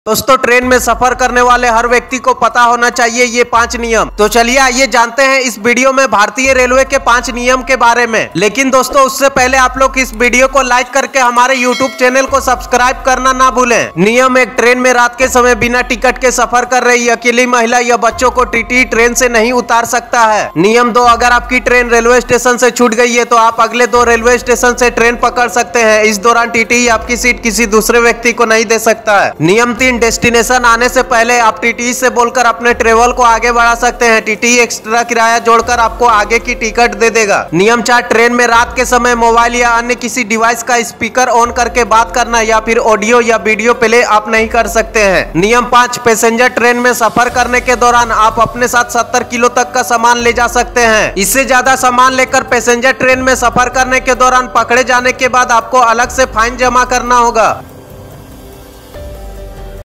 दोस्तों ट्रेन में सफर करने वाले हर व्यक्ति को पता होना चाहिए ये 5 नियम। तो चलिए आइए जानते हैं इस वीडियो में भारतीय रेलवे के 5 नियम के बारे में। लेकिन दोस्तों उससे पहले आप लोग इस वीडियो को लाइक करके हमारे यूट्यूब चैनल को सब्सक्राइब करना ना भूलें। नियम 1, ट्रेन में रात के समय बिना टिकट के सफर कर रही अकेली महिला या बच्चों को टीटी ट्रेन से नहीं उतार सकता है। नियम 2, अगर आपकी ट्रेन रेलवे स्टेशन से छूट गई है तो आप अगले 2 रेलवे स्टेशन से ट्रेन पकड़ सकते हैं। इस दौरान टीटी आपकी सीट किसी दूसरे व्यक्ति को नहीं दे सकता है। नियम 3, डेस्टिनेशन आने से पहले आप टीटी से बोलकर अपने ट्रेवल को आगे बढ़ा सकते हैं। टीटी एक्स्ट्रा किराया जोड़कर आपको आगे की टिकट दे देगा। नियम 4, ट्रेन में रात के समय मोबाइल या अन्य किसी डिवाइस का स्पीकर ऑन करके बात करना या फिर ऑडियो या वीडियो प्ले आप नहीं कर सकते हैं। नियम 5, पैसेंजर ट्रेन में सफर करने के दौरान आप अपने साथ 70 किलो तक का सामान ले जा सकते हैं। इससे ज्यादा सामान लेकर पैसेंजर ट्रेन में सफर करने के दौरान पकड़े जाने के बाद आपको अलग से फाइन जमा करना होगा।